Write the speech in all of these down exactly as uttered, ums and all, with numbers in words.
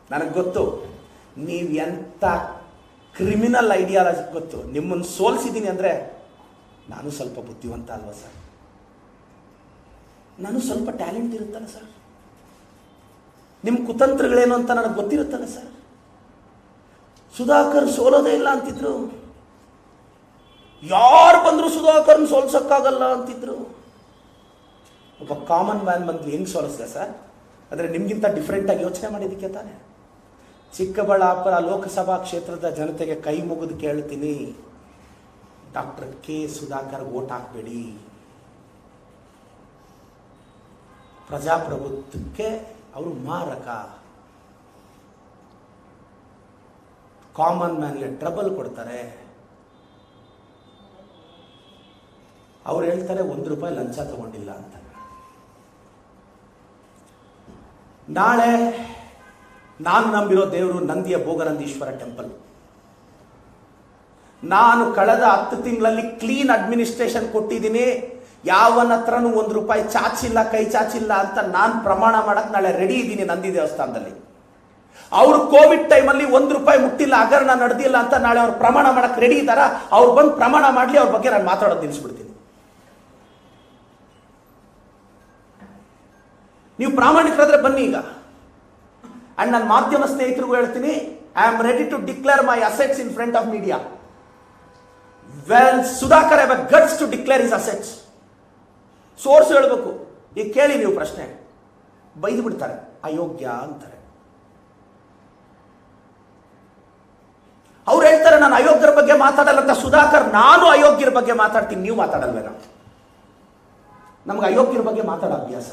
ನನಗೆ ಗೊತ್ತು ನೀವು ಎಂಥ ಕ್ರಿಮಿನಲ್ ಐಡಿಯಾಲಜಿ ಗೊತ್ತು. ನಿಮ್ಮನ್ನು ಸೋಲಿಸಿದ್ದೀನಿ ಅಂದರೆ ನಾನು ಸ್ವಲ್ಪ ಬುದ್ಧಿವಂತ ಅಲ್ವಾ ಸರ್? ನಾನು ಸ್ವಲ್ಪ ಟ್ಯಾಲೆಂಟ್ ಇರುತ್ತಲ್ಲ ಸರ್? ನಿಮ್ಮ ಕುತಂತ್ರಗಳೇನು ಅಂತ ನನಗೆ ಗೊತ್ತಿರುತ್ತಲ್ಲ ಸರ್? ಸುಧಾಕರ್ ಸೋಲೋದೇ ಇಲ್ಲ ಅಂತಿದ್ರು, ಯಾರು ಬಂದರೂ ಸುಧಾಕರ್ನ ಸೋಲ್ಸೋಕ್ಕಾಗಲ್ಲ ಅಂತಿದ್ರು. ಒಬ್ಬ ಕಾಮನ್ ಮ್ಯಾನ್ ಬಂದು ಹೆಂಗೆ ಸೋಲಿಸ್ದೆ ಸರ್? ಅಂದರೆ ನಿಮಗಿಂತ ಡಿಫ್ರೆಂಟಾಗಿ ಯೋಚನೆ ಮಾಡಿದ್ದಕ್ಕೆ ತಾನೆ. ಚಿಕ್ಕಬಳ್ಳಾಪುರ ಲೋಕಸಭಾ ಕ್ಷೇತ್ರದ ಜನತೆಗೆ ಕೈ ಮುಗಿದು ಕೇಳ್ತೀನಿ, ಡಾಕ್ಟರ್ ಕೆ ಸುಧಾಕರ್ ವೋಟ್ ಹಾಕಬೇಡಿ. ಪ್ರಜಾಪ್ರಭುತ್ವಕ್ಕೆ ಅವರು ಮಾರಕ, ಕಾಮನ್ ಮ್ಯಾನ್ಗೆ ಟ್ರಬಲ್ ಕೊಡ್ತಾರೆ. ಅವ್ರು ಹೇಳ್ತಾರೆ ಒಂದು ರೂಪಾಯಿ ಲಂಚ ತಗೊಂಡಿಲ್ಲ ಅಂತ. ನಾಳೆ ನಾನು ನಂಬಿರೋ ದೇವರು ನಂದಿಯ ಭೋಗನಂದೀಶ್ವರ ಟೆಂಪಲ್. ನಾನು ಕಳೆದ ಹತ್ತು ತಿಂಗಳಲ್ಲಿ ಕ್ಲೀನ್ ಅಡ್ಮಿನಿಸ್ಟ್ರೇಷನ್ ಕೊಟ್ಟಿದ್ದೀನಿ. ಯಾವನ ಹತ್ರನೂ ಒಂದು ರೂಪಾಯಿ ಚಾಚಿಲ್ಲ, ಕೈ ಚಾಚಿಲ್ಲ ಅಂತ ನಾನು ಪ್ರಮಾಣ ಮಾಡಕ್ ನಾಳೆ ರೆಡಿ ಇದ್ದೀನಿ ನಂದಿ ದೇವಸ್ಥಾನದಲ್ಲಿ. ಅವರು ಕೋವಿಡ್ ಟೈಮಲ್ಲಿ ಒಂದು ರೂಪಾಯಿ ಮುಟ್ಟಿಲ್ಲ, ಹಗರಣ ನಡೆದಿಲ್ಲ ಅಂತ ನಾಳೆ ಅವ್ರು ಪ್ರಮಾಣ ಮಾಡಕ್ ರೆಡಿ ಇದ್ದಾರ? ಅವ್ರು ಬಂದು ಪ್ರಮಾಣ ಮಾಡಲಿ, ಅವ್ರ ಬಗ್ಗೆ ನಾನು ಮಾತಾಡೋದು ನಿಲ್ಲಿಸ್ಬಿಡ್ತೀನಿ. ನೀವು ಪ್ರಾಮಾಣಿಕರಾದ್ರೆ ಬನ್ನಿ ಈಗ. ಅಂಡ್ ನನ್ನ ಮಾಧ್ಯಮ ಸ್ನೇಹಿತರಿಗೂ ಹೇಳ್ತೀನಿ, I am ready to declare my assets in front of media. Well Sudhakar have a guts to declare his assets. Source ಹೇಳಬೇಕು. ಈಗ ಕೇಳಿ ನೀವು ಪ್ರಶ್ನೆ, ಬೈದು ಬಿಡ್ತಾರೆ, ಅಯೋಗ್ಯ ಅಂತಾರೆ. ಅವ್ರು ಹೇಳ್ತಾರೆ ನಾನು ಅಯೋಗ್ಯರ ಬಗ್ಗೆ ಮಾತಾಡಲ್ಲ ಅಂತ. ಸುಧಾಕರ್ ನಾನು ಅಯೋಗ್ಯರ ಬಗ್ಗೆ ಮಾತಾಡ್ತೀನಿ, ನೀವು ಮಾತಾಡಲ್ವೇನ? ನಮ್ಗೆ ಅಯೋಗ್ಯರ ಬಗ್ಗೆ ಮಾತಾಡೋ ಅಭ್ಯಾಸ.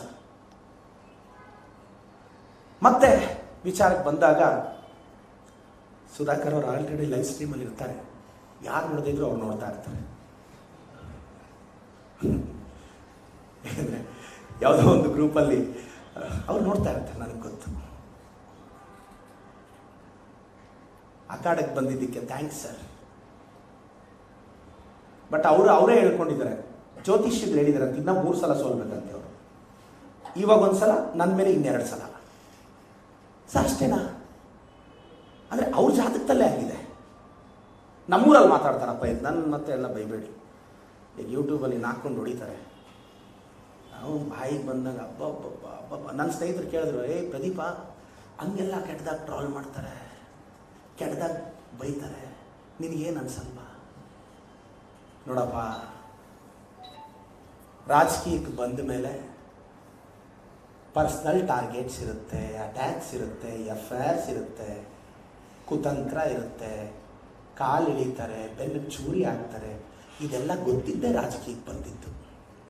ಮತ್ತೆ ವಿಚಾರಕ್ಕೆ ಬಂದಾಗ, ಸುಧಾಕರ್ ಅವರು ಆಲ್ರೆಡಿ ಲೈವ್ ಸ್ಟ್ರೀಮಲ್ಲಿ ಇರ್ತಾರೆ, ಯಾರು ನೋಡದಿದ್ರು ಅವ್ರು ನೋಡ್ತಾ ಇರ್ತಾರೆ. ಯಾಕಂದರೆ ಯಾವುದೋ ಒಂದು ಗ್ರೂಪಲ್ಲಿ ಅವ್ರು ನೋಡ್ತಾ ಇರ್ತಾರೆ, ನನಗೆ ಗೊತ್ತು. ಅಖಾಡಕ್ಕೆ ಬಂದಿದ್ದಕ್ಕೆ ಥ್ಯಾಂಕ್ಸ್ ಸರ್. ಬಟ್ ಅವರು ಅವರೇ ಹೇಳ್ಕೊಂಡಿದ್ದಾರೆ, ಜ್ಯೋತಿಷ್ಯಗಳು ಹೇಳಿದ್ದಾರೆ ಅಂತ, ಇನ್ನೂ ಮೂರು ಸಲ ಸೋಲ್ಬೇಕಂತೆ ಅವರು. ಇವಾಗ ಒಂದ್ಸಲ, ನನ್ನ ಮೇಲೆ ಇನ್ನೆರಡು ಸಲ ಸರ್, ಅಷ್ಟೇನಾ? ಅಂದರೆ ಅವ್ರ ಜಾತಕದಲ್ಲೇ ಆಗಿದೆ. ನಮ್ಮೂರಲ್ಲಿ ಮಾತಾಡ್ತಾರಪ್ಪ ಇದು, ನನ್ನ ಮತ್ತೆ ಎಲ್ಲ ಬೈಬೇಡಿ. ಈಗ ಯೂಟ್ಯೂಬಲ್ಲಿ ನಾಲ್ಕೊಂಡು ಹೊಡಿತಾರೆ. ನಾವು ಬಾಯಿಗೆ ಬಂದಾಗ ಹಬ್ಬ ಹಬ್ಬ ಹಬ್ಬ. ನನ್ನ ಸ್ನೇಹಿತರು ಕೇಳಿದ್ರು, ಏ ಪ್ರದೀಪ ಹಂಗೆಲ್ಲ ಕೆಟ್ಟದಾಗ ಟ್ರಾಲ್ ಮಾಡ್ತಾರೆ, ಕೆಟ್ಟದಾಗ ಬೈತಾರೆ, ನಿನಗೇನು ಅನ್ಸಲ್ವಾ? ನೋಡಪ್ಪ, ರಾಜಕೀಯಕ್ಕೆ ಬಂದ ಮೇಲೆ ಪರ್ಸ್ನಲ್ ಟಾರ್ಗೆಟ್ಸ್ ಇರುತ್ತೆ, ಅಟ್ಯಾಕ್ಸ್ ಇರುತ್ತೆ, ಎಫ್ ಐ ಆರ್ಸ್ ಇರುತ್ತೆ, ಕುತಂತ್ರ ಇರುತ್ತೆ, ಕಾಲು ಇಳಿತಾರೆ, ಬೆನ್ನು ಚೂರಿ ಹಾಕ್ತಾರೆ. ಇದೆಲ್ಲ ಗೊತ್ತಿದ್ದೇ ರಾಜಕೀಯಕ್ಕೆ ಬಂದಿದ್ದು.